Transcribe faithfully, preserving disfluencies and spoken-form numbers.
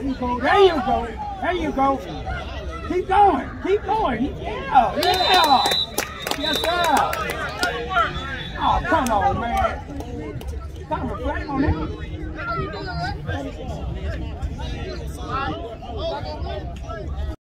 you go. There you go. There you go. Keep going. Keep going. Yeah. Yeah. Yes, sir. Oh, come on, man. Stop reflecting on that.